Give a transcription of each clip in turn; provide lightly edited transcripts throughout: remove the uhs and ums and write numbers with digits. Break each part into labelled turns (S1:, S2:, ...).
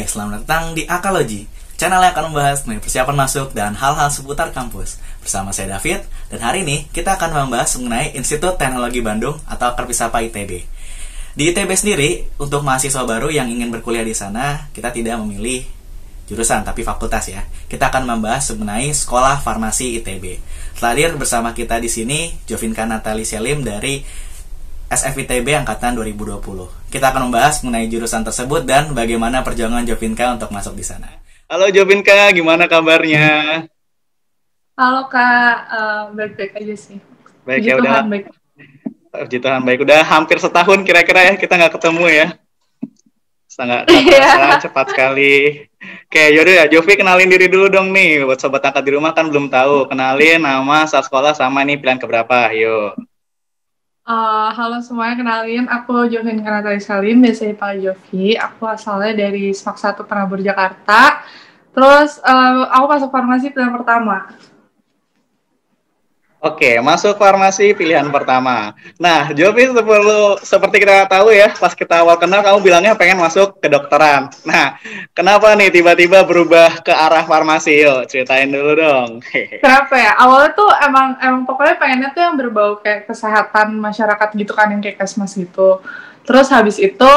S1: selamat datang di Akalogy, channel yang akan membahas mengenai persiapan masuk dan hal-hal seputar kampus. Bersama saya David, dan hari ini kita akan membahas mengenai Institut Teknologi Bandung atau akrab disapa ITB. Di ITB sendiri, untuk mahasiswa baru yang ingin berkuliah di sana, kita tidak memilih jurusan, tapi fakultas ya. Kita akan membahas mengenai Sekolah Farmasi ITB. Telah hadir bersama kita di sini, Jovinka Natali Selim dari SFITB Angkatan 2020. Kita akan membahas mengenai jurusan tersebut dan bagaimana perjuangan Jovinka untuk masuk di sana. Halo Jovinka, gimana kabarnya?
S2: Halo Kak, baik-baik aja sih.
S1: Baik
S2: Puji
S1: ya,
S2: Tuhan,
S1: udah.
S2: baik.
S1: Puji Tuhan, baik. Udah hampir setahun kira-kira ya kita nggak ketemu ya. Sangat cepat sekali. Oke, yaudah ya, Jovi kenalin diri dulu dong nih. Buat sobat angkat di rumah kan belum tahu. Kenalin nama, saat sekolah, sama nih pilihan keberapa. Yuk.
S2: Halo semuanya, kenalin aku Jovinka Natali Selim, biasa dipanggil Jovi. Aku asalnya dari SMAK 1 Penabur Jakarta. Terus aku masuk farmasi pilihan pertama.
S1: Oke, masuk farmasi pilihan pertama. Nah, Jovi seperti kita tahu ya, pas kita awal kenal kamu bilangnya pengen masuk kedokteran. Nah, kenapa nih tiba-tiba berubah ke arah farmasi? Yuk, ceritain dulu dong.
S2: Kenapa ya? Awalnya tuh emang pokoknya pengennya tuh yang berbau kayak kesehatan masyarakat gitu kan, yang kayak Kesmas gitu. Terus habis itu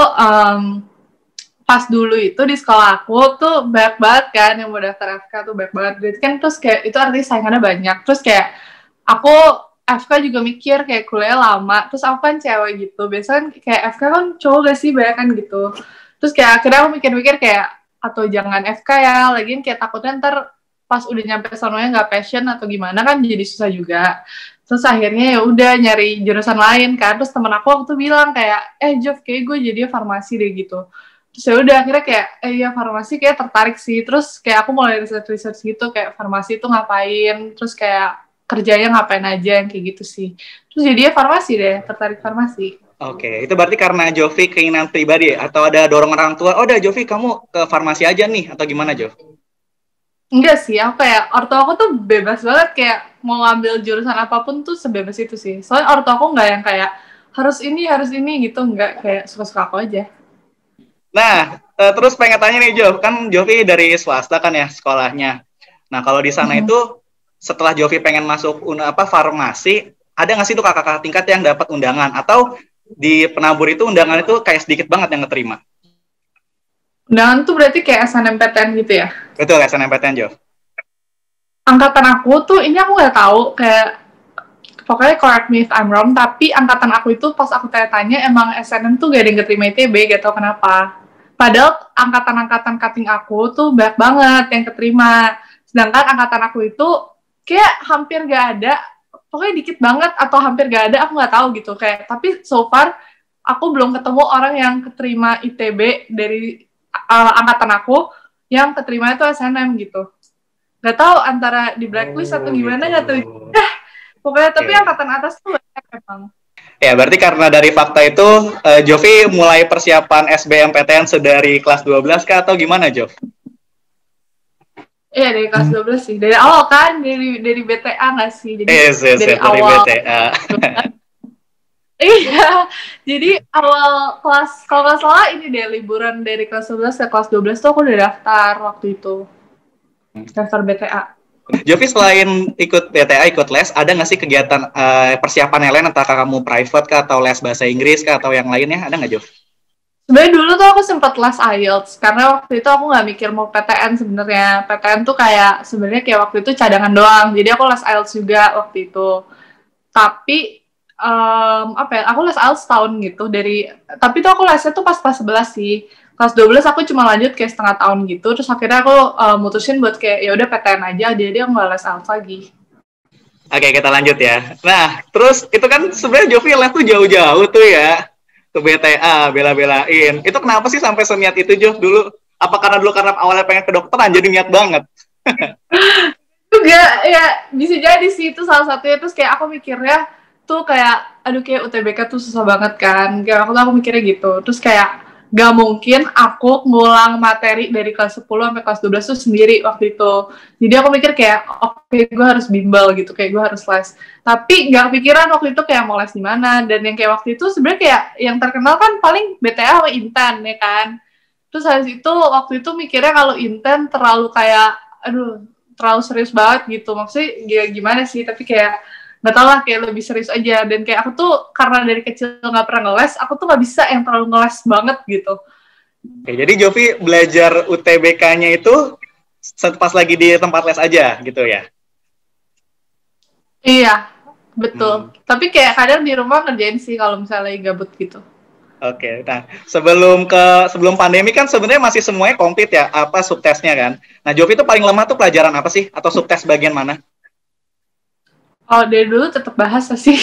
S2: pas dulu itu di sekolah aku tuh banyak banget kan yang mau daftar FK tuh banyak banget. Jadi kan terus kayak itu artinya saingannya banyak. Terus kayak aku FK juga mikir kayak kuliah lama, terus aku kan cewek gitu, biasanya kan kayak FK kan cowok gak sih, banyak kan gitu. Terus kayak akhirnya aku mikir-mikir kayak, atau jangan FK ya, lagian kayak takutnya ntar pas udah nyampe sononya gak passion atau gimana kan jadi susah juga. Terus akhirnya ya udah nyari jurusan lain kan, terus temen aku waktu bilang kayak, Jov, kayak gue jadinya farmasi deh gitu. Terus ya udah akhirnya kayak, ya farmasi kayak tertarik sih, terus kayak aku mulai research gitu, kayak farmasi itu ngapain, terus kayak kerjanya ngapain aja yang kayak gitu sih. Terus jadinya farmasi deh, tertarik farmasi.
S1: Oke, itu berarti karena Jovi keinginan pribadi atau ada dorongan orang tua, oh udah Jovi kamu ke farmasi aja nih, atau gimana Jov?
S2: Enggak sih, aku kayak ortu aku tuh bebas banget, kayak mau ngambil jurusan apapun tuh sebebas itu sih. Soalnya ortu aku nggak yang kayak harus ini gitu, nggak, kayak suka-suka aku aja.
S1: Nah, terus pengen tanya nih Jov, kan Jovi dari swasta kan ya sekolahnya. Nah kalau di sana itu setelah Jovi pengen masuk farmasi, ada nggak sih tuh kakak-kakak tingkat yang dapat undangan? Atau di penabur itu undangan itu kayak sedikit banget yang keterima?
S2: Undangan tuh berarti kayak SNMPTN gitu ya?
S1: Betul, SNMPTN, Jov.
S2: Angkatan aku tuh, ini aku nggak tahu, kayak pokoknya correct me if I'm wrong, tapi angkatan aku itu pas aku tanya-tanya, emang SNM tuh gak ada yang keterima ITB, gak tau kenapa. Padahal angkatan-angkatan cutting aku tuh banyak banget yang keterima. Sedangkan angkatan aku itu kayak hampir gak ada, pokoknya dikit banget atau hampir gak ada, aku gak tahu gitu. Kayak, tapi so far aku belum ketemu orang yang keterima ITB dari angkatan aku yang keterima itu SNM gitu. Gak tahu antara di blacklist atau gimana gitu. Gak tahu. Pokoknya tapi angkatan atas tuh banyak emang.
S1: Ya, berarti karena dari fakta itu Jovi mulai persiapan SBMPTN sedari kelas 12 kah atau gimana, Jov?
S2: Iya, dari kelas 12 sih. Dari awal kan, dari BTA nggak sih? Jadi
S1: dari awal. BTA.
S2: Iya, jadi awal kelas, kalau nggak salah ini deh, liburan dari kelas 11 ke kelas 12 tuh aku udah daftar waktu itu. Daftar BTA.
S1: Jovi selain ikut BTA, ikut les, ada nggak sih kegiatan persiapan yang lain, entah kamu private kah, atau les bahasa Inggris kah, atau yang lainnya, ada nggak, Jov?
S2: Sebenarnya dulu tuh aku sempat les IELTS, karena waktu itu aku nggak mikir mau PTN sebenarnya. PTN tuh kayak, sebenarnya kayak waktu itu cadangan doang, jadi aku les IELTS juga waktu itu. Tapi, aku les IELTS setahun gitu, tapi tuh aku lesnya tuh pas 11 sih. Kelas 12 aku cuma lanjut kayak setengah tahun gitu, terus akhirnya aku mutusin buat kayak, ya udah PTN aja, jadi aku nggak les IELTS lagi.
S1: Oke, kita lanjut ya. Nah, terus itu kan sebenarnya Jovi les tuh jauh-jauh tuh ya. Ke BTA, bela-belain. Itu kenapa sih sampai seniat itu, Jov, dulu? Apa karena awalnya pengen kedokteran, jadi niat banget?
S2: Juga, ya bisa jadi sih, itu salah satunya. Terus kayak aku mikirnya tuh kayak, aduh kayak UTBK tuh susah banget kan. Kayak aku mikirnya gitu. Terus kayak, gak mungkin aku ngulang materi dari kelas 10 sampai kelas 12 tuh sendiri waktu itu. Jadi aku mikir kayak, oke, gue harus bimbel gitu, kayak gue harus les. Tapi gak kepikiran waktu itu kayak mau les di mana. Dan yang kayak waktu itu sebenarnya kayak yang terkenal kan paling BTA sama Intan ya kan. Terus habis itu waktu itu mikirnya kalau inten terlalu kayak aduh terlalu serius banget gitu. Maksudnya gimana sih, tapi kayak nggak tau lah, kayak lebih serius aja. Dan kayak aku tuh karena dari kecil nggak pernah ngeles, aku tuh nggak bisa yang terlalu ngeles banget gitu.
S3: Oke, jadi Jovi belajar UTBK-nya itu pas lagi di tempat les aja gitu ya?
S2: Iya, betul. Tapi kayak kadang di rumah ngerjain sih kalau misalnya lagi gabut gitu.
S3: Oke, nah sebelum pandemi kan sebenarnya masih semuanya komplit ya, apa subtesnya kan. Nah, Jovi itu paling lemah tuh pelajaran apa sih? Atau subtes bagian mana?
S2: Oh, dari dulu tetap bahasa sih.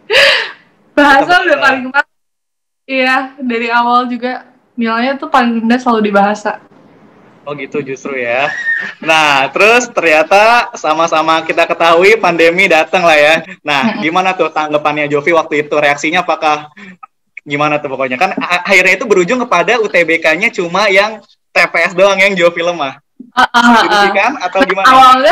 S2: Bahasa udah paling lemah. Iya, dari awal juga nilainya tuh paling rendah selalu di bahasa.
S3: Oh gitu justru ya. Nah, terus ternyata sama-sama kita ketahui pandemi datang lah ya. Nah, gimana tuh tanggapannya Jovi waktu itu? Reaksinya apakah gimana tuh pokoknya? Kan akhirnya itu berujung kepada UTBK-nya cuma yang TPS doang yang Jovi lemah. Kan? Atau gimana?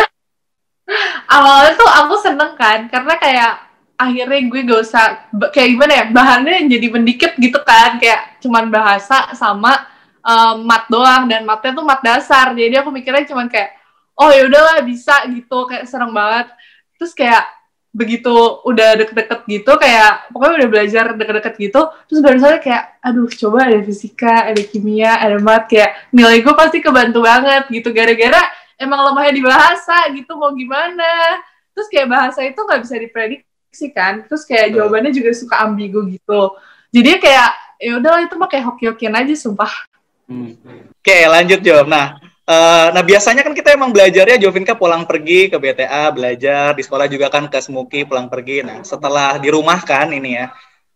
S2: Awalnya tuh aku seneng kan, karena kayak akhirnya gue gak usah, kayak gimana ya, bahannya jadi mendikit gitu kan, kayak cuman bahasa sama mat doang, dan matnya tuh mat dasar, jadi aku mikirnya cuman kayak, oh ya udahlah bisa gitu, kayak seneng banget. Terus kayak begitu udah deket-deket gitu, kayak pokoknya udah belajar deket-deket gitu, terus baru sadar kayak, aduh coba ada fisika, ada kimia, ada mat, kayak nilai gue pasti kebantu banget gitu, gara-gara emang lemahnya di bahasa gitu, mau gimana. Terus kayak bahasa itu nggak bisa diprediksi kan, terus kayak jawabannya juga suka ambigu gitu, jadi kayak ya udahlah itu mah kayak hoki-hokian aja sumpah.
S3: Oke, lanjut Jo. Nah, biasanya kan kita emang belajarnya Jovinka pulang pergi ke BTA belajar, di sekolah juga kan ke Smuki pulang pergi. Nah, setelah di rumah kan ini ya,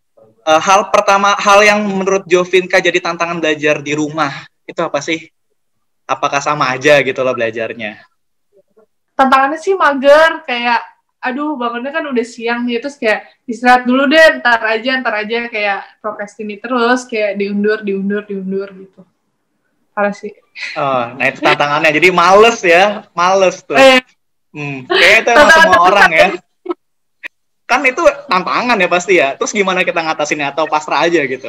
S3: hal yang menurut Jovinka jadi tantangan belajar di rumah itu apa sih? Apakah sama aja gitu loh belajarnya?
S2: Tantangannya sih mager, kayak aduh bangunnya kan udah siang nih, terus kayak istirahat dulu deh, ntar aja, kayak procrastinate terus, kayak diundur gitu. Parah sih.
S3: Oh, nah itu tantangannya. Jadi males tuh. Kayaknya itu emang semua orang ya. Kan itu tantangan ya pasti ya. Terus gimana kita ngatasinnya, atau pasrah aja gitu?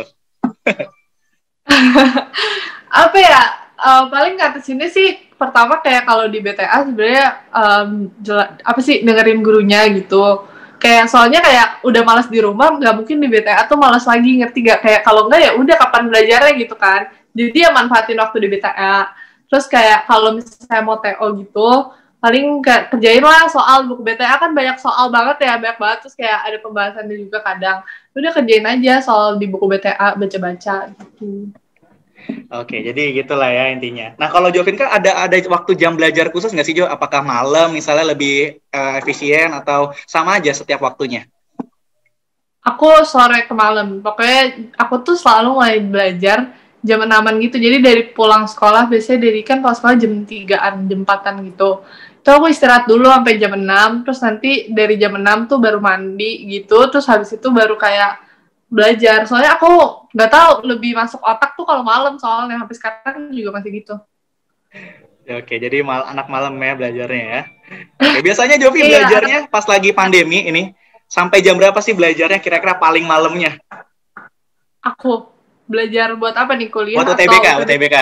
S2: Apa ya? Paling ngatasinnya sih pertama kayak kalau di BTA sebenarnya apa sih, dengerin gurunya gitu. Kayak soalnya kayak udah malas di rumah, nggak mungkin di BTA tuh malas lagi, ngerti gak? Kayak kalau enggak ya udah kapan belajarnya gitu kan. Jadi ya manfaatin waktu di BTA. Terus kayak kalau misalnya mau TO gitu, paling kayak kerjain lah soal buku BTA, kan banyak soal banget ya, banyak banget. Terus kayak ada pembahasannya juga kadang. Udah kerjain aja soal di buku BTA, baca-baca gitu.
S3: Oke, jadi gitulah ya intinya. Nah, kalau Jovinka ada waktu jam belajar khusus nggak sih Jo? Apakah malam misalnya lebih efisien atau sama aja setiap waktunya?
S2: Aku sore ke malam. Pokoknya aku tuh selalu mulai belajar jam 6-an gitu. Jadi dari pulang sekolah, biasanya dari kan kalau sekolah jam 3-an, jam 4-an gitu. Itu aku istirahat dulu sampai jam 6, terus nanti dari jam 6 tuh baru mandi gitu, terus habis itu baru kayak belajar. Soalnya aku nggak tahu, lebih masuk otak tuh kalau malam, soalnya sampai sekarang juga masih gitu.
S3: Oke, jadi anak malam ya belajarnya ya. Oke, biasanya Jovi belajarnya pas lagi pandemi ini, sampai jam berapa sih belajarnya kira-kira paling malamnya?
S2: Aku belajar buat apa nih, kuliah
S3: buat UTBK?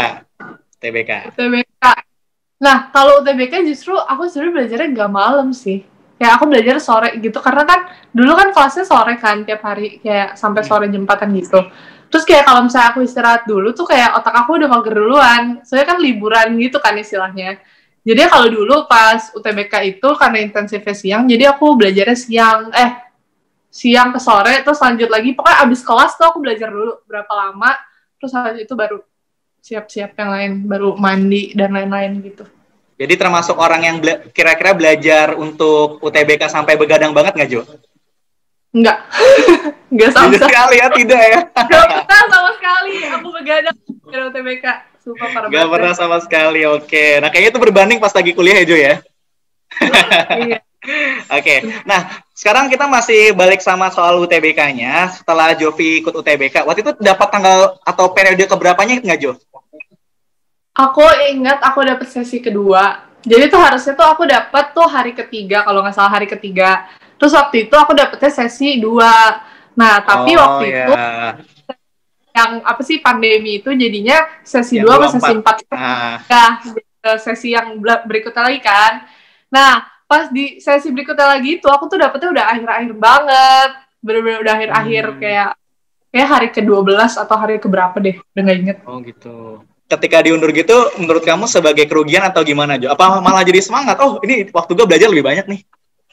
S2: Nah, kalau UTBK justru aku sebenarnya belajarnya nggak malam sih. Kayak aku belajar sore gitu, karena kan dulu kan kelasnya sore kan tiap hari, kayak sampai sore jam 4-an gitu. Terus kayak kalau misalnya aku istirahat dulu tuh kayak otak aku udah mager duluan. Soalnya kan liburan gitu kan istilahnya. Jadi kalau dulu pas UTBK itu karena intensifnya siang, jadi aku belajarnya siang ke sore, terus lanjut lagi. Pokoknya abis kelas tuh aku belajar dulu berapa lama, terus habis itu baru siap-siap yang lain, baru mandi dan lain-lain gitu.
S3: Jadi termasuk orang yang kira-kira belajar untuk UTBK sampai begadang banget nggak, Jo?
S2: Enggak. Enggak sama
S3: sekali ya, tidak ya?
S2: Enggak sama sekali. Aku begadang di UTBK. Sumpah parah banget.
S3: Enggak pernah sama sekali, oke. Nah, kayaknya itu berbanding pas lagi kuliah ya, Jo ya?
S2: Iya.
S3: Oke, nah sekarang kita masih balik sama soal UTBK-nya. Setelah Jovi ikut UTBK, waktu itu dapat tanggal atau periode keberapanya nggak, Jo?
S2: Aku ingat aku dapat sesi kedua. Jadi tuh harusnya tuh aku dapat tuh hari ketiga, kalau nggak salah hari ketiga. Terus waktu itu aku dapetnya sesi 2. Nah, tapi waktu itu yang apa sih pandemi itu jadinya sesi
S3: Yang
S2: 2 sama sesi 4
S3: Ah,
S2: ya, sesi yang berikutnya lagi kan. Nah, pas di sesi berikutnya lagi itu aku tuh dapetnya udah akhir-akhir banget. Bener-bener udah akhir-akhir kayak hari ke-12 atau hari keberapa deh, udah gak inget.
S3: oh gitu. Ketika diundur gitu, menurut kamu sebagai kerugian atau gimana, Jo? Apa malah jadi semangat? Oh, ini waktu gue belajar lebih banyak nih.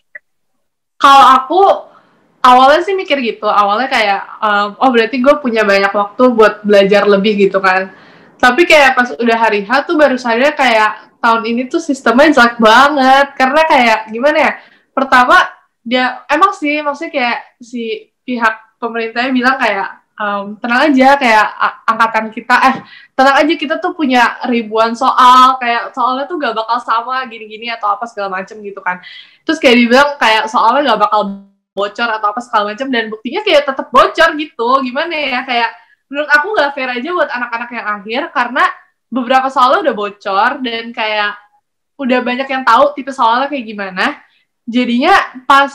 S2: Kalau aku awalnya sih mikir gitu, awalnya kayak oh berarti gue punya banyak waktu buat belajar lebih gitu kan. Tapi kayak pas udah hari H tuh baru sadar kayak tahun ini tuh sistemnya jelek banget karena kayak gimana ya? Pertama dia emang sih maksudnya kayak si pihak pemerintahnya bilang kayak tenang aja kayak angkatan kita tenang aja kita tuh punya ribuan soal kayak soalnya tuh gak bakal sama gini-gini atau apa segala macem gitu kan. Terus kayak dibilang kayak soalnya gak bakal bocor atau apa segala macam dan buktinya kayak tetap bocor gitu. Gimana ya, kayak menurut aku nggak fair aja buat anak-anak yang akhir karena beberapa soalnya udah bocor dan kayak udah banyak yang tahu tipe soalnya kayak gimana. Jadinya pas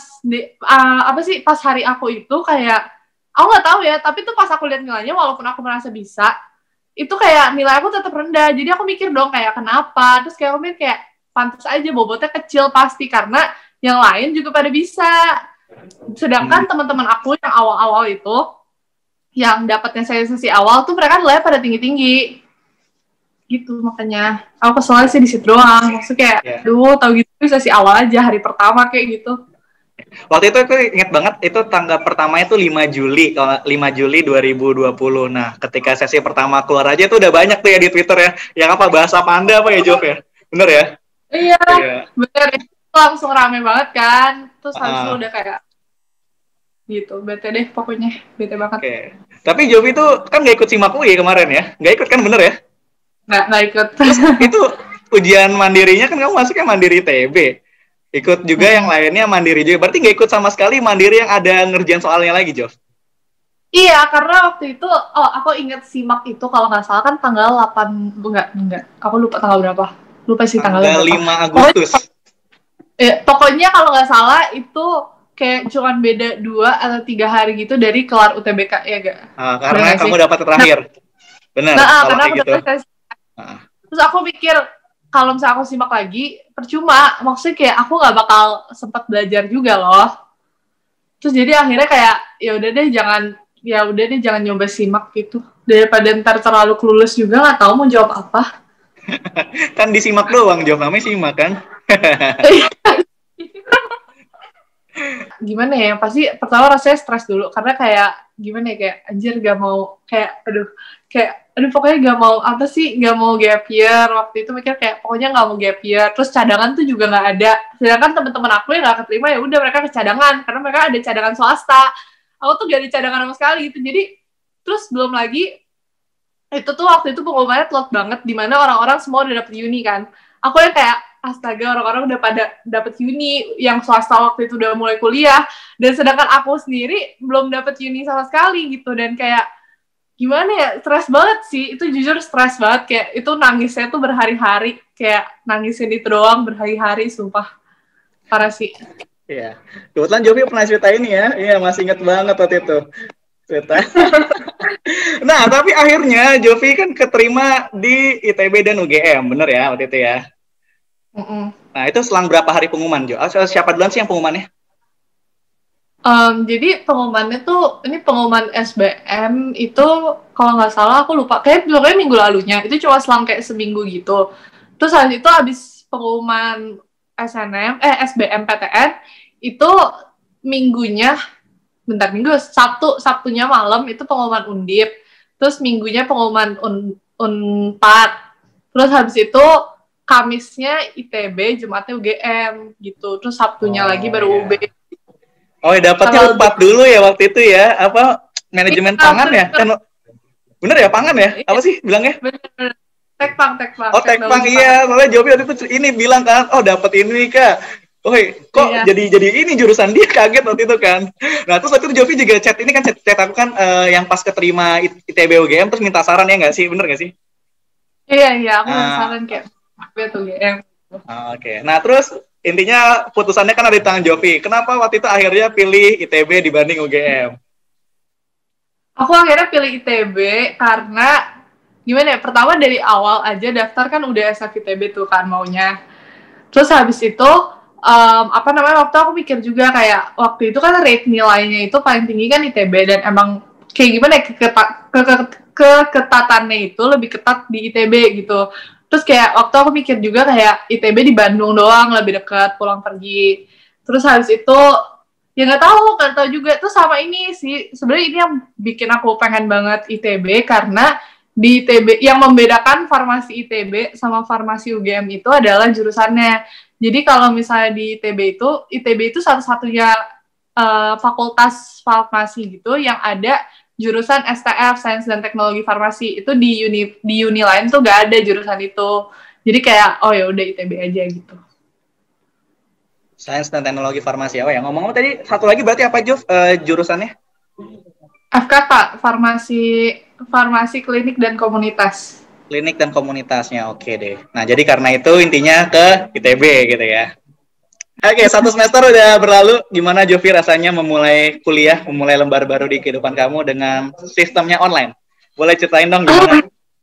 S2: pas hari aku itu kayak aku nggak tahu ya, tapi tuh pas aku lihat nilainya walaupun aku merasa bisa itu kayak nilai aku tetap rendah. Jadi aku mikir dong kayak kenapa, terus kayak aku mikir kayak pantas aja bobotnya kecil pasti karena yang lain juga pada bisa. Sedangkan teman-teman aku yang awal-awal itu yang dapatnya sesi awal tuh mereka nilainya pada tinggi-tinggi gitu. Makanya aku keselnya sih di situ doang, maksudnya kayak aduh tau gitu sesi awal aja hari pertama kayak gitu.
S3: Waktu itu aku ingat banget, itu tanggal pertama itu 5 Juli, kalau 5 Juli 2020. Nah, ketika sesi pertama keluar aja tuh udah banyak tuh ya di Twitter ya. Yang apa, bahasa panda apa ya, Jov ya? Bener ya?
S2: Iya, bener. Itu langsung rame banget kan. Terus habis itu udah kayak gitu, bete deh pokoknya. Bete banget.
S3: Oke. Tapi Jovi tuh kan gak ikut SIMAK UI kemarin ya? Gak ikut kan, bener ya?
S2: Nggak ikut.
S3: Terus itu ujian mandirinya kan kamu masuknya mandiri TB. Ikut juga yang lainnya mandiri juga. Berarti nggak ikut sama sekali mandiri yang ada ngerjain soalnya lagi, Jov?
S2: Iya, karena waktu itu, aku inget SIMAK itu kalau nggak salah kan tanggal 8, enggak. Aku lupa tanggal berapa. Lupa sih tanggal berapa.
S3: 5 Agustus.
S2: Pokoknya kalau nggak salah itu kayak cuman beda 2 atau 3 hari gitu dari kelar UTBK, ya gak?
S3: Karena kamu dapat terakhir. Benar.
S2: Karena aku
S3: gitu.
S2: dapat Terus aku pikir, kalau misalnya aku simak lagi, percuma. Maksudnya kayak aku nggak bakal sempat belajar juga loh. Terus jadi akhirnya kayak ya udah deh jangan nyoba simak gitu. Daripada ntar terlalu clueless juga nggak tahu mau jawab apa.
S3: Kan disimak doang, jawab namanya simak kan.
S2: Gimana ya, pasti pertama rasanya stres dulu karena kayak gimana ya, kayak anjir gak mau kayak aduh pokoknya gak mau gap year. Waktu itu mikir kayak pokoknya gak mau gap year, terus cadangan tuh juga gak ada, sedangkan teman-teman aku yang gak keterima ya udah mereka ke cadangan karena mereka ada cadangan swasta, aku tuh gak ada cadangan sama sekali gitu. Jadi terus belum lagi itu tuh waktu itu pengumumannya telat banget dimana orang-orang semua udah dapet uni kan, aku yang kayak astaga orang-orang udah pada dapet uni, yang swasta waktu itu udah mulai kuliah, dan sedangkan aku sendiri belum dapet uni sama sekali gitu. Dan kayak gimana ya, stres banget sih, itu jujur stres banget, kayak itu nangisnya tuh berhari-hari, kayak nangisin itu doang berhari-hari, sumpah parah sih.
S3: Iya, kebetulan Jovi pernah cerita ini ya, iya masih inget banget waktu itu cerita. Nah tapi akhirnya Jovi kan keterima di ITB dan UGM, bener ya waktu itu ya? Nah itu selang berapa hari pengumuman, Jo? Siapa duluan sih yang pengumumannya?
S2: Jadi pengumumannya tuh, ini pengumuman SBM itu kalau nggak salah aku lupa, kayak minggu lalunya, itu cuma selang kayak seminggu gitu. Terus habis itu habis pengumuman SBM PTN itu minggunya, Sabtunya malam itu pengumuman Undip, terus minggunya pengumuman Unpad, terus habis itu Kamisnya ITB, Jumatnya UGM gitu. Terus Sabtunya lagi baru UB.
S3: Oh, ya dapatnya Unpad dulu ya waktu itu ya. Apa manajemen pangan ya? Kan bener ya pangan ya? Apa sih bilangnya?
S2: Bener. Tekpang.
S3: Oh, Tekpang iya. Soalnya Jovi waktu itu ini bilang kan, oh dapat ini Kak. Oh, kok jadi ini jurusan dia, kaget waktu itu kan. Nah, terus waktu itu Jovi juga chat ini kan chat aku kan yang pas keterima ITB UGM terus minta saran ya nggak sih? Bener nggak sih?
S2: Iya, aku minta saran kayak
S3: Oke. Nah, terus intinya putusannya kan ada di tangan Jovi. Kenapa waktu itu akhirnya pilih ITB dibanding UGM?
S2: Aku akhirnya pilih ITB karena gimana ya? Pertama dari awal aja daftar kan udah SF ITB tuh kan maunya. Terus habis itu apa namanya waktu aku mikir juga kayak waktu itu kan rate nilainya itu paling tinggi kan ITB dan emang kayak gimana ya keketatannya itu lebih ketat di ITB gitu. Terus kayak waktu aku mikir juga kayak ITB di Bandung doang lebih dekat pulang pergi. Terus habis itu ya nggak tahu juga tuh sama ini sih sebenarnya ini yang bikin aku pengen banget ITB karena di ITB yang membedakan farmasi ITB sama farmasi UGM itu adalah jurusannya. Jadi kalau misalnya di ITB itu satu-satunya fakultas farmasi gitu yang ada jurusan STF Sains dan Teknologi Farmasi. Itu di uni lain tuh gak ada jurusan itu. Jadi kayak oh ya udah ITB aja gitu.
S3: Sains dan Teknologi Farmasi. Oh ya, ngomong-ngomong tadi satu lagi berarti apa Jov jurusannya?
S2: FKK, farmasi klinik dan komunitas.
S3: Klinik dan komunitasnya, oke deh. Nah, jadi karena itu intinya ke ITB gitu ya. Oke, 1 semester udah berlalu. Gimana Jovi rasanya memulai kuliah, memulai lembar baru di kehidupan kamu dengan sistemnya online? Boleh ceritain dong gimana?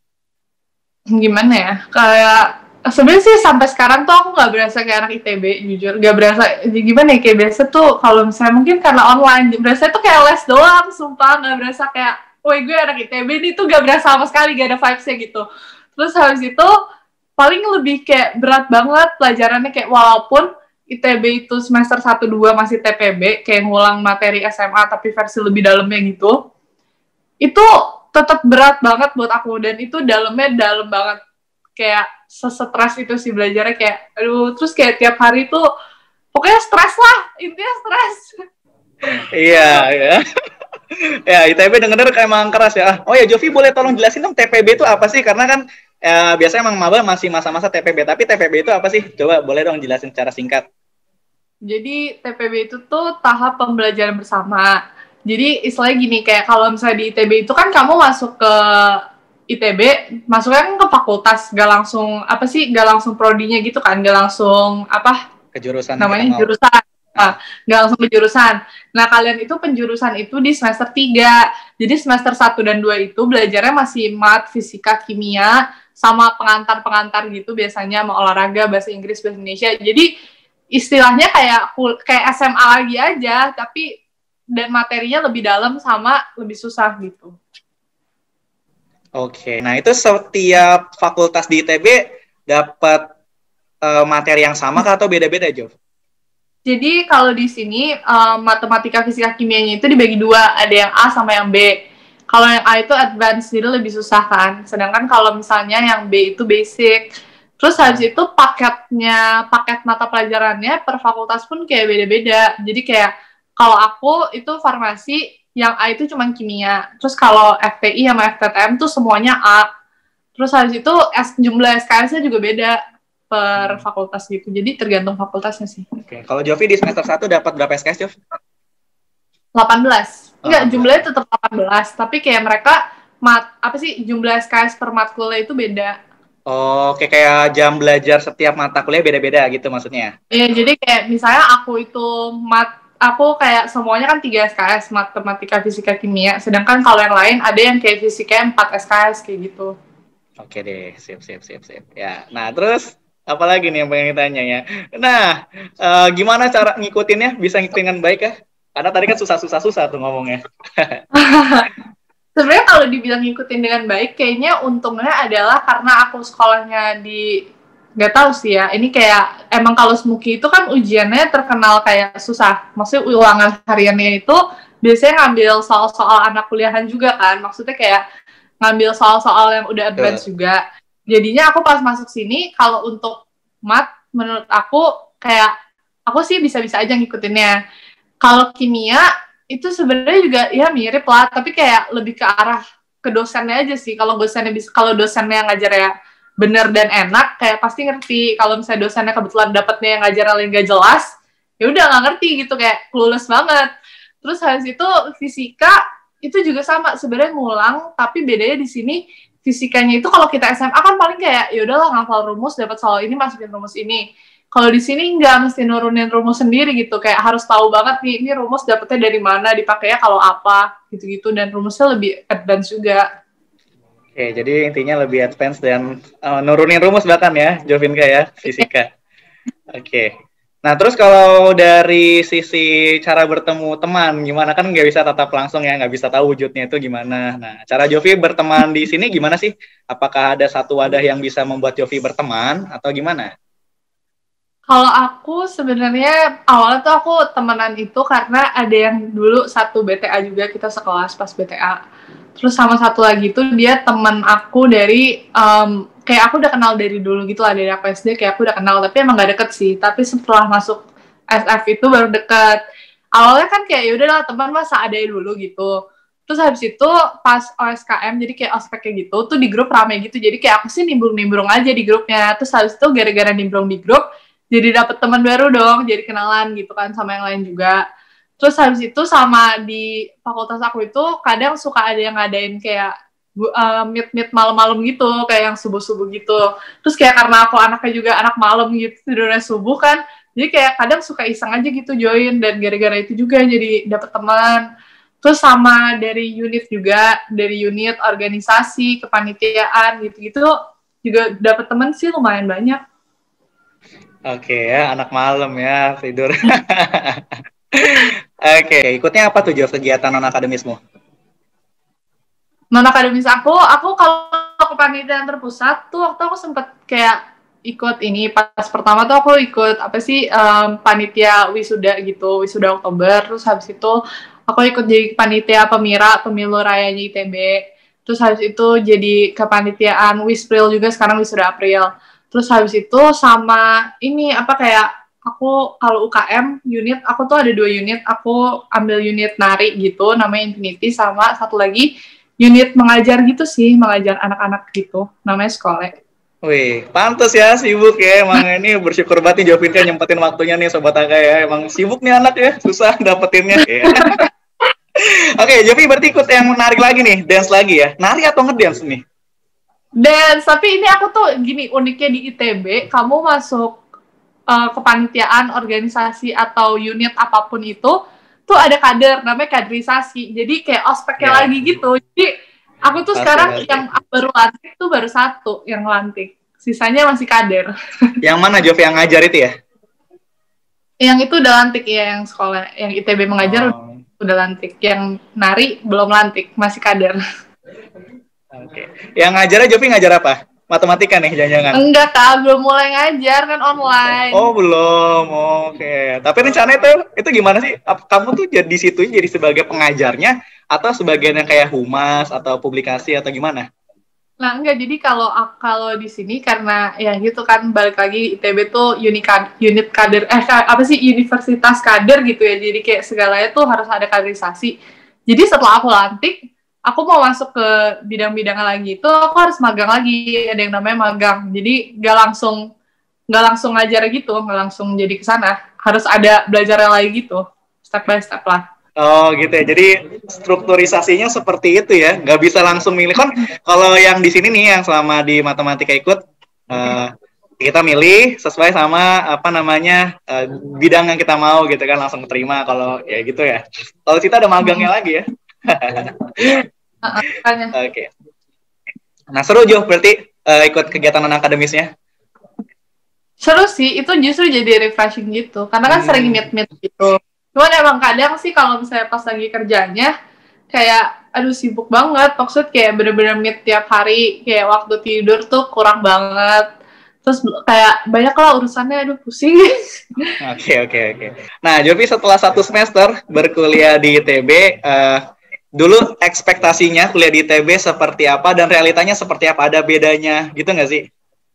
S2: Gimana ya? Kayak sebenarnya sih sampai sekarang tuh aku nggak berasa kayak anak ITB, jujur. Nggak berasa, gimana ya, kayak biasa tuh kalau misalnya mungkin karena online, berasa tuh kayak les doang, sumpah. Nggak berasa kayak, woi gue anak ITB ini tuh nggak berasa sama sekali, gak ada vibes-nya gitu. Terus habis itu, paling lebih kayak berat banget pelajarannya, kayak walaupun ITB itu semester 1-2 masih TPB, kayak ngulang materi SMA tapi versi lebih dalamnya gitu, itu tetap berat banget buat aku, dan itu dalamnya dalam banget. Kayak sesetres itu sih belajarnya kayak aduh, terus kayak tiap hari tuh pokoknya stres lah, intinya stres.
S3: Iya, ya. Ya, ITB denger emang keras ya. Oh ya, Jovi boleh tolong jelasin dong TPB itu apa sih? Karena kan biasanya emang maba masih masa-masa TPB, tapi TPB itu apa sih? Coba boleh dong jelasin secara singkat.
S2: Jadi TPB itu tuh tahap pembelajaran bersama. Jadi istilahnya gini, kayak kalau misalnya di ITB itu kan kamu masuk ke ITB, masuknya kan ke fakultas, gak langsung prodinya gitu kan, gak langsung
S3: Kejurusan
S2: namanya jurusan. Gak langsung ke jurusan. Nah, kalian itu penjurusan itu di semester 3. Jadi semester 1 dan 2 itu belajarnya masih mat, fisika, kimia, sama pengantar-pengantar gitu biasanya, sama olahraga, bahasa Inggris, bahasa Indonesia. Jadi istilahnya kayak SMA lagi aja, tapi dan materinya lebih dalam sama lebih susah gitu.
S3: Oke, nah itu setiap fakultas di ITB dapat materi yang sama atau beda-beda, Jo?
S2: Jadi kalau di sini matematika, fisika, kimianya itu dibagi 2, ada yang A sama yang B. Kalau yang A itu advance, jadi lebih susah kan. Sedangkan kalau misalnya yang B itu basic. Terus habis itu paket mata pelajarannya per fakultas pun kayak beda-beda. Jadi kayak kalau aku itu farmasi, yang A itu cuma kimia. Terus kalau FTI sama FTTM tuh semuanya A. Terus habis itu jumlah SKS-nya juga beda per fakultas gitu. Jadi tergantung fakultasnya sih.
S3: Oke. Kalau Jovi di semester 1 dapat berapa SKS, Jov?
S2: 18. Enggak, jumlahnya tetap 18, tapi kayak mereka jumlah SKS per matkulnya itu beda.
S3: Oh, kayak jam belajar setiap mata kuliah beda-beda gitu maksudnya?
S2: Iya, jadi kayak misalnya aku kayak semuanya kan 3 SKS, matematika, fisika, kimia. Sedangkan kalau yang lain ada yang kayak fisika 4 SKS kayak gitu.
S3: Oke deh, sip. Ya, nah terus apa lagi nih yang pengen ditanya ya? Nah, gimana cara ngikutinnya? Bisa ngikutin dengan baik ya? Karena tadi kan susah tuh ngomongnya.
S2: Sebenarnya kalau dibilang ngikutin dengan baik, kayaknya untungnya adalah karena aku sekolahnya nggak tahu sih ya, ini kayak emang kalau SMUKI itu kan ujiannya terkenal kayak susah. Maksudnya ulangan hariannya itu biasanya ngambil soal-soal anak kuliahan juga kan. Maksudnya kayak ngambil soal-soal yang udah advance juga. Jadinya aku pas masuk sini, kalau untuk mat, menurut aku kayak aku sih bisa-bisa aja ngikutinnya. Kalau kimia itu sebenarnya juga ya mirip lah, tapi kayak lebih ke arah ke dosennya aja sih. Kalau dosennya ngajar ya bener dan enak, kayak pasti ngerti. Kalau misalnya dosennya kebetulan dapetnya yang ngajar yang gak jelas, ya udah nggak ngerti gitu, kayak clueless banget. Terus habis itu fisika itu juga sama, sebenarnya ngulang, tapi bedanya di sini fisikanya itu kalau kita SMA kan paling kayak ya udahlah ngafal rumus, dapat soal ini masukin rumus ini. Kalau di sini nggak mesti nurunin rumus sendiri gitu, kayak harus tahu banget nih ini rumus dapetnya dari mana, dipakainya kalau apa gitu-gitu, dan rumusnya lebih advance juga.
S3: Oke, jadi intinya lebih advance dan nurunin rumus bahkan ya, Jovinka ya, fisika. Oke. Nah, terus kalau dari sisi cara bertemu teman, gimana? Kan nggak bisa tatap langsung ya, nggak bisa tahu wujudnya itu gimana. Nah, cara Jovi berteman di sini gimana sih? Apakah ada satu wadah yang bisa membuat Jovi berteman atau gimana?
S2: Kalau aku sebenarnya awalnya tuh aku temenan itu karena ada yang dulu satu BTA juga, kita sekelas pas BTA. Terus sama satu lagi tuh dia teman aku dari kayak aku udah kenal dari dulu gitu lah, dari aku SD kayak aku udah kenal, tapi emang gak deket sih. Tapi setelah masuk SF itu baru deket. Awalnya kan kayak yaudahlah teman masa ada dulu gitu. Terus habis itu pas OSKM, jadi kayak ospek gitu, tuh di grup rame gitu. Jadi kayak aku sih nimbrung-nimbrung aja di grupnya. Terus habis itu gara-gara nimbrung di grup, jadi dapet teman baru dong, jadi kenalan gitu kan sama yang lain juga. Terus habis itu sama di fakultas aku itu kadang suka ada yang ngadain kayak meet malam-malam gitu, kayak yang subuh-subuh gitu. Terus kayak karena aku anaknya juga anak malam gitu, tidurnya subuh kan, jadi kayak kadang suka iseng aja gitu join, dan gara-gara itu juga jadi dapet teman. Terus sama dari unit juga, dari unit organisasi, kepanitiaan gitu-gitu juga dapet teman sih lumayan banyak.
S3: Oke ya, anak malam ya, tidur. Oke, ikutnya apa tuh Jo kegiatan non-akademismu?
S2: Non-akademis aku kalau kepanitiaan terpusat tuh waktu aku sempet kayak ikut ini, pas pertama tuh aku ikut apa sih, panitia wisuda gitu, wisuda Oktober. Terus habis itu aku ikut jadi panitia pemira pemilu rayanya ITB. Terus habis itu jadi kepanitiaan Wispril juga, sekarang wisuda April. Terus habis itu sama ini apa kayak aku kalau UKM unit, aku tuh ada 2 unit, aku ambil unit nari gitu namanya Infinity, sama satu lagi unit mengajar gitu sih, mengajar anak-anak gitu namanya sekolah.
S3: Wih, pantas ya sibuk ya. Emang ini bersyukur banget nih Jovinka nyempetin waktunya nih Sobat Aga ya. Emang sibuk nih anak ya, susah dapetinnya. Ya. Oke, Jovi berarti ikut yang menarik lagi nih, dance lagi ya. Nari atau ngedance nih?
S2: Dan tapi ini aku tuh gini, uniknya di ITB, kamu masuk kepanitiaan, organisasi atau unit apapun itu, tuh ada kader, namanya kaderisasi. Jadi kayak ospeknya lagi gitu. Jadi aku tuh sekarang yang baru lantik tuh baru satu yang lantik. Sisanya masih kader.
S3: Yang mana Jovi yang ngajar itu ya?
S2: Yang itu udah lantik ya, yang sekolah. Yang ITB mengajar udah lantik. Yang nari belum lantik, masih kader.
S3: Oke. Yang ngajarnya Jovi ngajar apa? Matematika nih, jangan-jangan?
S2: Enggak, Kak. Belum mulai ngajar, kan online.
S3: Oh, belum. Oke. Tapi rencananya itu gimana sih? Kamu tuh jadi di situ jadi sebagai pengajarnya atau sebagian yang kayak humas atau publikasi atau gimana?
S2: Nah, enggak. Jadi kalau di sini karena ya gitu kan, balik lagi ITB tuh unit kader, apa sih, universitas kader gitu ya. Jadi kayak segalanya tuh harus ada kaderisasi. Jadi setelah aku lantik, aku mau masuk ke bidang-bidangnya lagi itu aku harus magang lagi, ada yang namanya magang. Jadi nggak langsung ngajar gitu, nggak langsung jadi ke sana, harus ada belajarnya lagi gitu, step by step lah.
S3: Oh gitu ya, jadi strukturisasinya seperti itu ya, nggak bisa langsung milih. Kan kalau yang di sini nih, yang selama di matematika ikut, kita milih sesuai sama apa namanya bidang yang kita mau gitu kan, langsung terima. Kalau ya gitu ya, kalau kita ada magangnya lagi ya. Oke. Nah seru Jo, berarti ikut kegiatan akademisnya.
S2: Seru sih, itu justru jadi refreshing gitu, karena kan sering meet gitu. Cuman emang kadang sih kalau misalnya pas lagi kerjanya kayak aduh sibuk banget, maksud kayak bener-bener meet tiap hari, kayak waktu tidur tuh kurang banget. Terus kayak banyak lah urusannya, aduh pusing.
S3: Oke. Nah Jovi setelah 1 semester berkuliah di ITB, dulu ekspektasinya kuliah di ITB seperti apa dan realitanya seperti apa? Ada bedanya gitu nggak sih?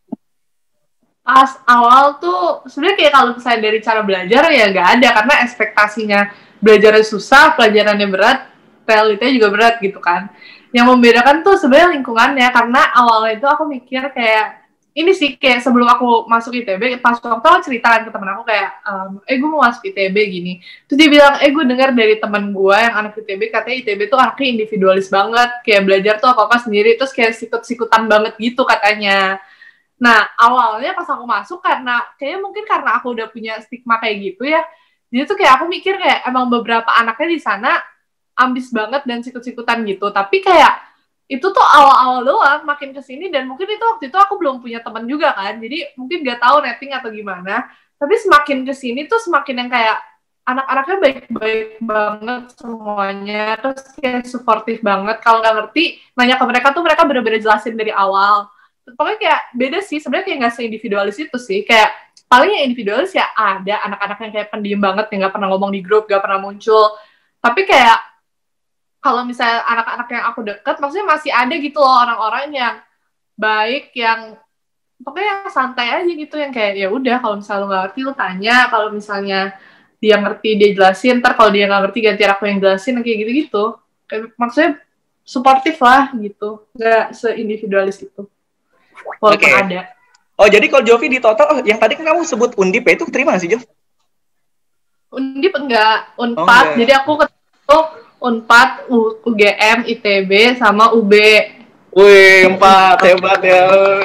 S2: Pas awal tuh sebenarnya kayak kalau misalnya dari cara belajar ya nggak ada, karena ekspektasinya belajarnya susah, pelajarannya berat, realitanya juga berat gitu kan. Yang membedakan tuh sebenarnya lingkungannya, karena awalnya itu aku mikir kayak ini sih, kayak sebelum aku masuk ITB, pas waktu aku ceritakan ke temen aku kayak gue mau masuk ITB gini, terus dia bilang gue dengar dari temen gue yang anak ITB, katanya ITB tuh anaknya individualis banget, kayak belajar tuh apa-apa sendiri, terus kayak sikut-sikutan banget gitu katanya. Nah, awalnya pas aku masuk kayaknya mungkin karena aku udah punya stigma kayak gitu ya. Jadi tuh kayak aku mikir kayak emang beberapa anaknya di sana ambis banget dan sikut-sikutan gitu. Tapi kayak itu tuh awal-awal doang, makin kesini dan mungkin itu waktu itu aku belum punya teman juga kan. Jadi mungkin gak tahu netting atau gimana. Tapi semakin kesini tuh semakin yang kayak anak-anaknya baik-baik banget semuanya. Terus kayak suportif banget. Kalau nggak ngerti, nanya ke mereka tuh mereka bener-bener jelasin dari awal. Pokoknya kayak beda sih, sebenarnya kayak nggak se-individualis itu sih, kayak paling yang individualis ya ada anak-anak yang kayak pendiam banget yang nggak pernah ngomong di grup, nggak pernah muncul, tapi kayak kalau misalnya anak-anak yang aku deket, maksudnya masih ada gitu loh orang-orang yang baik, yang pokoknya yang santai aja gitu, yang kayak ya udah kalau misalnya lu nggak ngerti lu tanya, kalau misalnya dia ngerti dia jelasin, ntar kalau dia nggak ngerti ganti aku yang jelasin, kayak gitu-gitu, kayak, maksudnya suportif lah gitu, nggak se-individualis itu. Walaupun ada.
S3: Oh, jadi kalau Jovi di total, yang tadi kan kamu sebut Undip ya, itu terima nggak sih, Jov?
S2: Undip enggak, Unpad. Oh, jadi aku ketemu Unpad, UGM, ITB, sama UB.
S3: Wih, 4, hebat ya.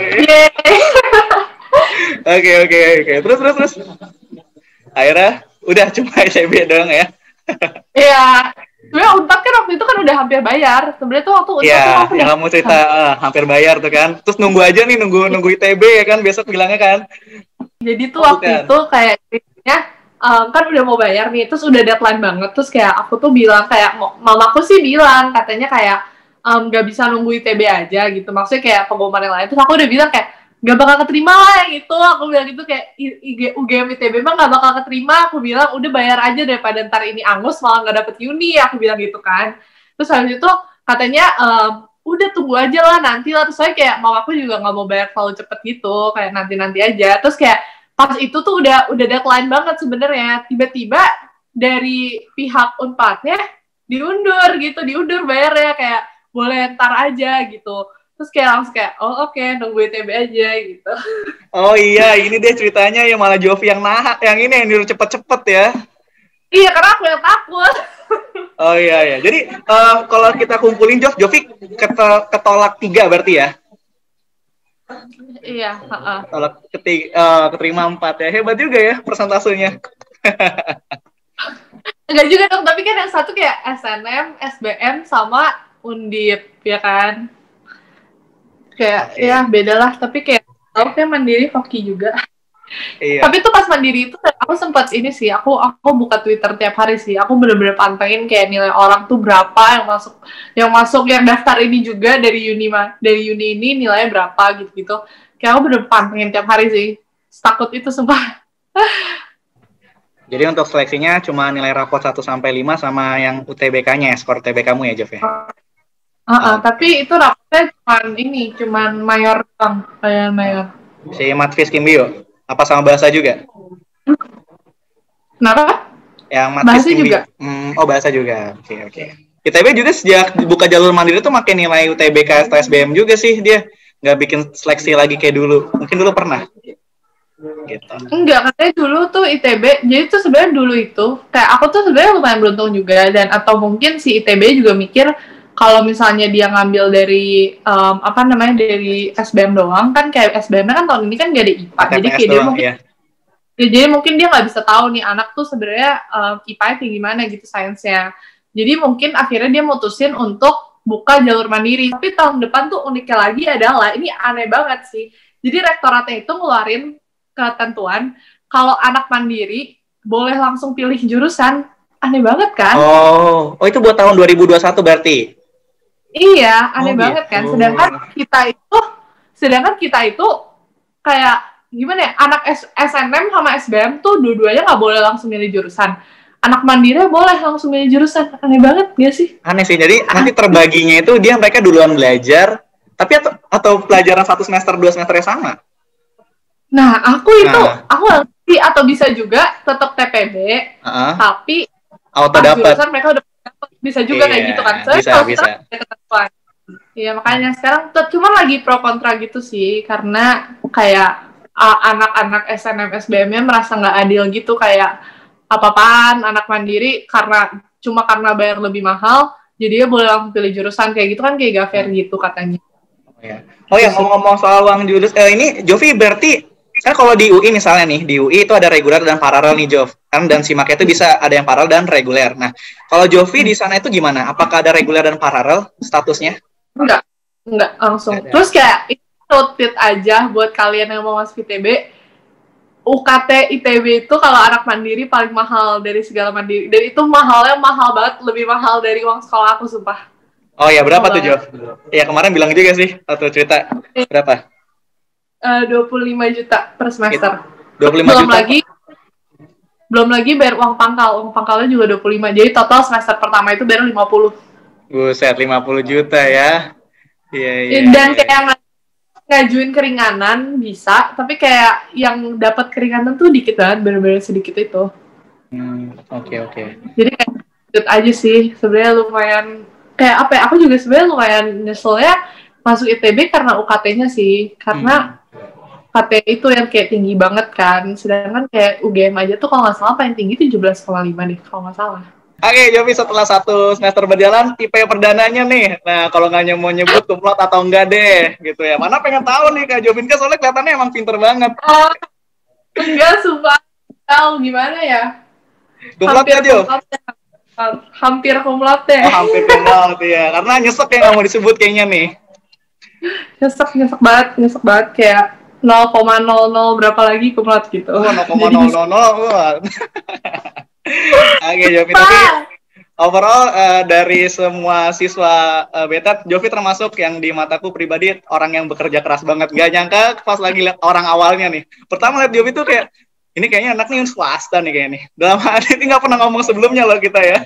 S3: Oke. Terus. Akhirnya, udah cuma ITB doang ya?
S2: Iya. Sebenarnya Unpad kan waktu itu kan udah hampir bayar. Sebenarnya tuh waktu Unpad
S3: tuh yang kamu cerita hampir bayar tuh kan. Terus nunggu aja nih, nunggu ITB ya kan, besok bilangnya kan.
S2: Jadi tuh waktu itu kayak kan udah mau bayar nih, terus udah deadline banget. Terus kayak aku tuh bilang kayak, mamaku sih bilang katanya kayak gak bisa nunggu ITB aja gitu. Maksudnya kayak pengumuman yang lain. Terus aku udah bilang kayak gak bakal keterima lah yang itu. Aku bilang gitu kayak UGM ITB mah gak bakal keterima. Aku bilang udah bayar aja daripada ntar ini angus malah gak dapet uni. Aku bilang gitu kan. Terus habis itu katanya udah tunggu aja lah nanti lah. Terus saya kayak mamaku juga gak mau bayar terlalu cepet gitu. Kayak nanti-nanti aja. Terus kayak pas itu tuh udah deadline banget sebenarnya. Tiba-tiba dari pihak Unpadnya diundur bayarnya, kayak boleh ntar aja gitu. Terus kayak langsung kayak, oh oke, nunggu ITB aja gitu.
S3: Oh iya, ini deh ceritanya ya, malah Jovi yang yang ini yang nyuruh cepet-cepet ya.
S2: Iya, karena aku yang takut.
S3: Oh iya. Jadi kalau kita kumpulin Jovi ketolak 3 berarti ya?
S2: Iya.
S3: Tolak keterima 4 ya, hebat juga ya persentasenya.
S2: Enggak juga dong, tapi kan yang satu kayak SNM, SBM sama Undip ya kan. Kayak ya beda lah, tapi kayak kayak Mandiri hoki juga. Iya. Tapi tuh pas Mandiri itu aku sempat ini sih, aku buka Twitter tiap hari sih. Aku bener-bener pantengin kayak nilai orang tuh berapa yang masuk yang daftar ini juga dari uni ini nilainya berapa gitu. Kayak aku bener-bener pantengin tiap hari sih. Takut itu sumpah.
S3: Jadi untuk seleksinya cuma nilai rapot 1-5 sama yang UTBK-nya, skor UTBK kamu ya, Jov ya?
S2: Tapi itu rapotnya cuman mayor doang, mayor.
S3: Si Matfis Kimbio, apa sama bahasa juga?
S2: Kenapa?
S3: Yang Matfis Kimbio juga. Bahasa juga. Oke. ITB juga sejak buka jalur mandiri tuh makin nilai UTBK atau SBM juga sih dia. Nggak bikin seleksi lagi kayak dulu. Mungkin dulu pernah. Gitu.
S2: Enggak, katanya dulu tuh ITB, jadi tuh sebenarnya dulu itu kayak aku tuh sebenarnya lumayan beruntung juga, dan atau mungkin si ITB juga mikir kalau misalnya dia ngambil dari dari SBM doang, kan kayak SBM kan tahun ini kan gak ada IPA, jadi kayak dia mungkin jadi mungkin dia nggak bisa tahu nih anak tuh sebenarnya IPA kayak gimana gitu sainsnya. Jadi mungkin akhirnya dia mutusin untuk buka jalur mandiri. Tapi tahun depan tuh uniknya lagi adalah, ini aneh banget sih, jadi rektoratnya itu ngeluarin ketentuan kalau anak mandiri boleh langsung pilih jurusan. Aneh banget kan?
S3: Oh itu buat tahun 2021 berarti?
S2: Iya, aneh banget kan. Sedangkan kita itu kayak gimana ya? Anak SNM sama SBM tuh dua-duanya nggak boleh langsung milih jurusan. Anak mandiri boleh langsung milih jurusan. Aneh banget gak sih?
S3: Aneh sih. Jadi nanti terbaginya itu mereka duluan belajar, tapi atau pelajaran 1 semester 2 semesternya sama?
S2: Nah, aku ngerti, atau bisa juga tetap TPB, tapi
S3: auto dapat.
S2: Mereka udah bisa juga kayak gitu kan. Soalnya
S3: bisa.
S2: Iya, makanya sekarang cuma lagi pro kontra gitu sih, karena kayak anak-anak SNM SBM-nya merasa nggak adil gitu, kayak apa-apaan anak mandiri karena bayar lebih mahal, jadi dia boleh langsung pilih jurusan kayak gitu kan, kayak gak fair gitu katanya.
S3: Ya. Oh ya, ngomong-ngomong soal uang jurus, ini Jovi berarti kan kalau di UI misalnya nih, di UI itu ada reguler dan paralel nih Jov. Kan dan SIMAK itu bisa ada yang paralel dan reguler. Nah, kalau Jovi di sana itu gimana? Apakah ada reguler dan paralel statusnya?
S2: Enggak langsung.
S3: Nggak ada.
S2: Terus kayak itu tip aja buat kalian yang mau masuk ITB. UKT ITB itu kalau anak mandiri paling mahal dari segala mandiri. Dan itu mahalnya mahal banget, lebih mahal dari uang sekolah aku, sumpah.
S3: Oh ya, berapa
S2: Mahal
S3: tuh Jov? Ya kemarin bilang juga sih, atau cerita berapa?
S2: 25 juta per semester.
S3: 25
S2: belum
S3: juta.
S2: belum lagi bayar uang pangkal. Uang pangkalnya juga 25. Jadi total semester pertama itu bayar 50.
S3: Buset, 50 juta ya. Iya, iya.
S2: Dan
S3: iya.
S2: kayak ngajuin keringanan bisa, tapi kayak yang dapat keringanan tuh dikit banget, bener-bener sedikit itu.
S3: Oke.
S2: Jadi kayak dikit aja sih. Sebenarnya lumayan kayak apa ya? Aku juga sebenarnya lumayan nyesel ya masuk ITB karena UKT-nya sih. Karena UKT itu yang kayak tinggi banget kan. Sedangkan kayak UGM aja tuh kalau nggak salah paling tinggi 17,5 deh kalau nggak salah.
S3: Oke, Jovi, setelah 1 semester berjalan, IP perdananya nih. Nah, kalau nggak mau nyebut kumlot atau enggak deh, gitu ya. Mana pengen tahu nih, Kak Jovinka, soalnya kelihatannya emang pinter banget.
S2: Enggak, sumpah. Tahu gimana ya?
S3: Kumlot nggak, Jo?
S2: Hampir kumlot deh.
S3: Oh, hampir kumlot, ya. Karena nyesek ya nggak mau disebut kayaknya nih.
S2: Nyesek banget kayak 0,00 berapa lagi kumlot gitu.
S3: Oh, 0,000. Oke, Jovi, tapi overall dari semua siswa Betet, Jovi termasuk yang di mataku pribadi orang yang bekerja keras banget. Gak nyangka pas lagi lihat orang awalnya nih. Pertama lihat Jovi tuh kayak, ini kayaknya anak nih swasta nih kayaknya nih. Dalam hal ini nggak pernah ngomong sebelumnya loh kita ya.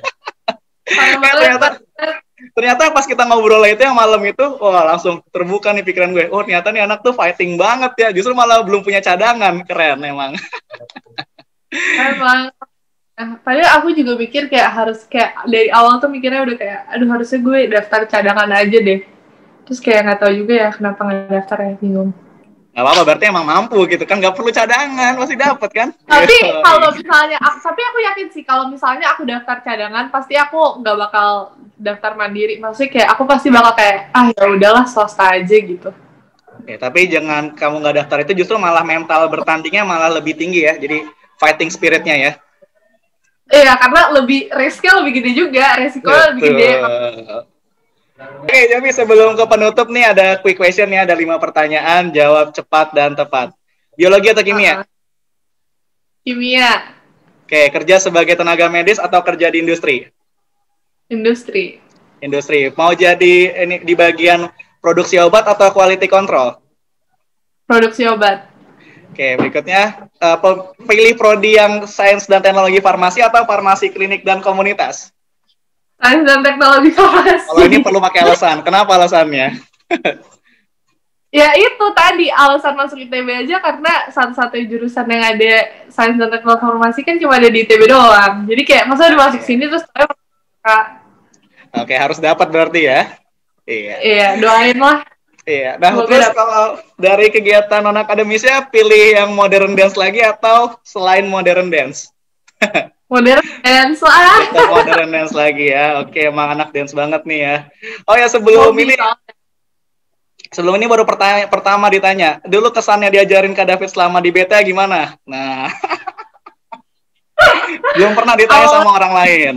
S3: Ternyata pas kita ngobrol itu yang malam itu, wah langsung terbuka nih pikiran gue. Oh ternyata nih anak tuh fighting banget ya. Justru malah belum punya cadangan. Keren emang.
S2: Emang. Padahal aku juga mikir kayak harus kayak dari awal tuh mikirnya udah kayak, aduh harusnya gue daftar cadangan aja deh. Terus kayak nggak tahu juga ya kenapa nggak daftar ya, bingung.
S3: Gak apa-apa, berarti emang mampu gitu kan, gak perlu cadangan, pasti dapat kan.
S2: Tapi kalau misalnya, tapi aku yakin sih kalau misalnya aku daftar cadangan, pasti aku nggak bakal daftar mandiri. Maksudnya kayak aku pasti bakal kayak, ya udahlah swasta aja gitu.
S3: Ya, tapi jangan kamu nggak daftar itu justru malah mental bertandingnya malah lebih tinggi ya, jadi fighting spiritnya ya.
S2: Iya, karena risknya lebih gede juga, resikonya lebih gede.
S3: Oke, jadi sebelum ke penutup nih ada quick question nih, ada 5 pertanyaan, jawab cepat dan tepat. Biologi atau kimia?
S2: Kimia.
S3: Oke, kerja sebagai tenaga medis atau kerja di industri?
S2: Industri.
S3: Mau jadi ini di bagian produksi obat atau quality control?
S2: Produksi obat.
S3: Oke, berikutnya pilih prodi yang sains dan teknologi farmasi atau farmasi klinik dan komunitas?
S2: Sains dan teknologi farmasi.
S3: Kalau ini perlu pakai alasan. Kenapa alasannya?
S2: Ya itu tadi alasan masuk ITB aja karena satu-satunya jurusan yang ada sains dan teknologi farmasi kan cuma ada di ITB doang. Jadi kayak masa udah masuk sini terus
S3: Oke, harus dapat berarti ya.
S2: Iya, doain lah.
S3: Iya. Nah, terus kalau dari kegiatan non-akademisnya pilih yang modern dance lagi atau selain modern dance?
S2: Modern dance lah.
S3: Modern dance lagi ya. Oke, emang anak dance banget nih ya. Oh ya, sebelum ini baru pertama ditanya. Dulu kesannya diajarin Kak David selama di BTA gimana? Nah. Belum pernah ditanya sama orang lain.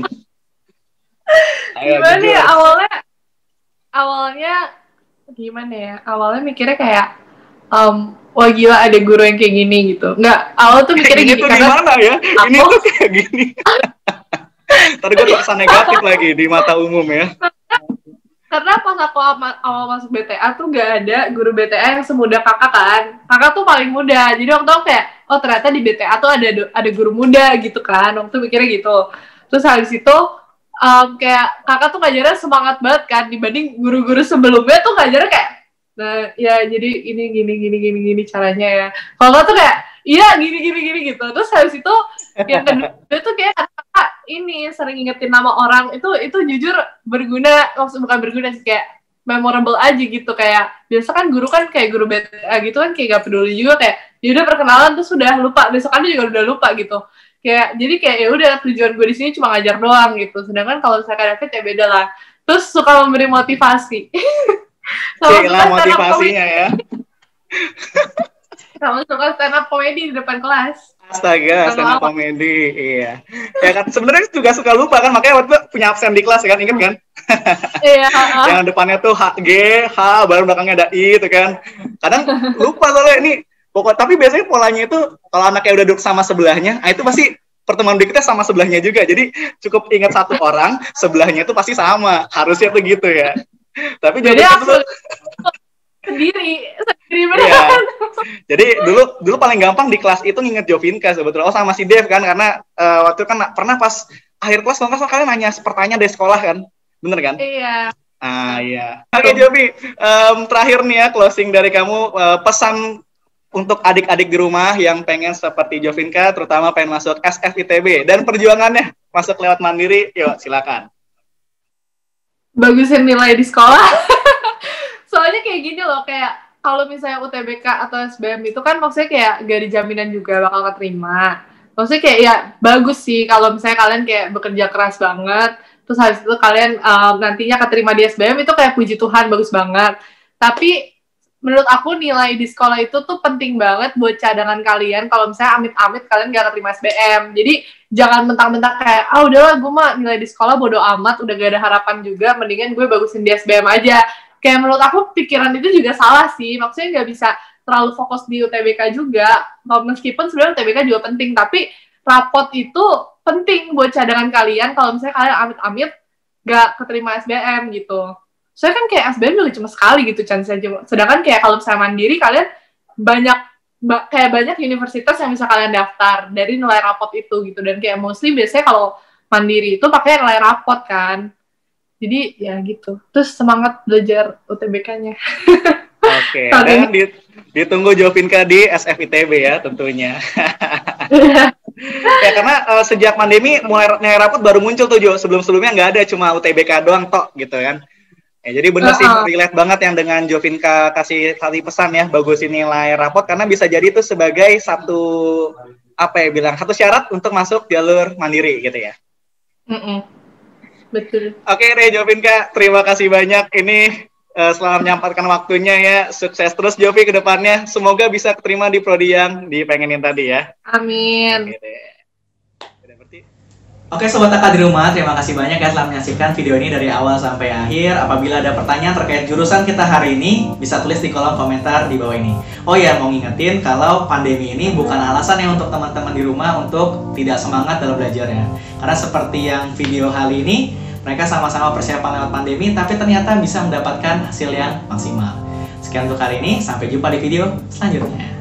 S2: Gimana ya awalnya gimana ya? Awalnya mikirnya kayak wah gila ada guru yang kayak gini gitu. Enggak, awal tuh mikirnya gini
S3: karena gimana ya? Ini tuh kayak gini. Tadi gue terkesan negatif lagi di mata umum ya.
S2: Karena pas aku awal masuk BTA tuh gak ada guru BTA yang semuda kakak kan. Kakak tuh paling muda. Jadi waktu aku kayak, oh ternyata di BTA tuh ada guru muda gitu kan. Waktu mikirnya gitu. Terus habis itu kayak kakak tuh ngajarnya semangat banget kan dibanding guru-guru sebelumnya tuh ngajarnya kayak nah ya jadi gini caranya ya. Kalau tuh kayak iya gini gitu. Terus habis itu yang kedua tuh kayak kakak ini sering ingetin nama orang itu jujur berguna, maksud bukan berguna sih kayak memorable aja gitu. Kayak biasa kan guru kan kayak guru BTA gitu kan kayak gak peduli juga kayak yaudah perkenalan tuh sudah lupa, besokannya juga udah lupa gitu. Kayak jadi kayak ya udah tujuan gue di sini cuma ngajar doang gitu. Sedangkan kalau misalkan David ya beda lah. Terus suka memberi motivasi.
S3: Gila motivasinya ya.
S2: Sama suka stand up comedy di depan kelas.
S3: Astaga, stand up comedy, iya. Ya kan, sebenarnya juga suka lupa kan, makanya waktu itu punya absen di kelas kan, inget kan?
S2: Iya.
S3: Yang depannya tuh G, H, baru belakangnya ada I, itu kan. Kadang lupa soalnya ini. Tapi biasanya polanya itu, kalau anaknya udah duduk sama sebelahnya, itu pasti pertemuan berikutnya sama sebelahnya juga. Jadi cukup ingat satu orang, sebelahnya itu pasti sama. Harusnya tuh gitu ya. Tapi
S2: jadi aku sendiri beneran.
S3: Iya. Jadi dulu paling gampang di kelas itu nginget Jovinka sebetulnya. Oh sama si Dev kan, karena waktu itu kan pernah pas akhir kelas kalau kalian nanya pertanyaan dari sekolah kan, bener kan?
S2: Iya.
S3: Iya. Oke Jovi, terakhir nih ya closing dari kamu, pesan untuk adik-adik di rumah yang pengen seperti Jovinka, terutama pengen masuk SFITB dan perjuangannya masuk lewat mandiri, yuk silakan.
S2: Bagusin nilai di sekolah. Soalnya kayak gini loh, kayak kalau misalnya UTBK atau SBM itu kan maksudnya kayak gak ada jaminan juga bakal keterima. Maksudnya kayak ya bagus sih kalau misalnya kalian kayak bekerja keras banget, terus habis itu kalian nantinya keterima di SBM, itu kayak puji Tuhan, bagus banget. Tapi menurut aku nilai di sekolah itu tuh penting banget buat cadangan kalian kalau misalnya amit-amit kalian gak keterima SBM. Jadi jangan mentang-mentang kayak, udahlah gue mah nilai di sekolah bodo amat, udah gak ada harapan juga, mendingan gue bagusin di SBM aja. Kayak menurut aku pikiran itu juga salah sih, maksudnya gak bisa terlalu fokus di UTBK juga, meskipun sebenarnya UTBK juga penting, tapi rapot itu penting buat cadangan kalian kalau misalnya kalian amit-amit gak keterima SBM gitu. Soalnya kan kayak SBM juga cuma sekali gitu chance-nya. Sedangkan kayak kalau misalnya mandiri, kalian banyak universitas yang bisa kalian daftar dari nilai rapot itu gitu. Dan kayak mostly biasanya kalau mandiri itu pakai nilai rapot kan. Jadi ya gitu. Terus semangat belajar UTBK-nya.
S3: Oke, dan ditunggu Jovinka di SFITB ya tentunya. Ya karena sejak pandemi nilai rapot baru muncul tuh Jo. Sebelum-sebelumnya nggak ada, cuma UTBK doang tok gitu kan. Ya, jadi bener sih relate banget yang dengan Jovinka kasih pesan ya, bagusin nilai rapot karena bisa jadi itu sebagai satu satu syarat untuk masuk jalur mandiri gitu ya.
S2: Betul.
S3: Oke deh Jovinka, terima kasih banyak ini selamat menyempatkan waktunya ya. Sukses terus Jovi ke depannya. Semoga bisa keterima di prodi yang dipengenin tadi ya.
S2: Amin.
S3: Oke deh.
S1: Oke Sobat AK di rumah, terima kasih banyak ya telah menyaksikan video ini dari awal sampai akhir. Apabila ada pertanyaan terkait jurusan kita hari ini, bisa tulis di kolom komentar di bawah ini. Oh ya, mau ngingetin kalau pandemi ini bukan alasan ya untuk teman-teman di rumah untuk tidak semangat dalam belajarnya. Karena seperti yang video kali ini, mereka sama-sama persiapan lewat pandemi, tapi ternyata bisa mendapatkan hasil yang maksimal. Sekian untuk hari ini, sampai jumpa di video selanjutnya.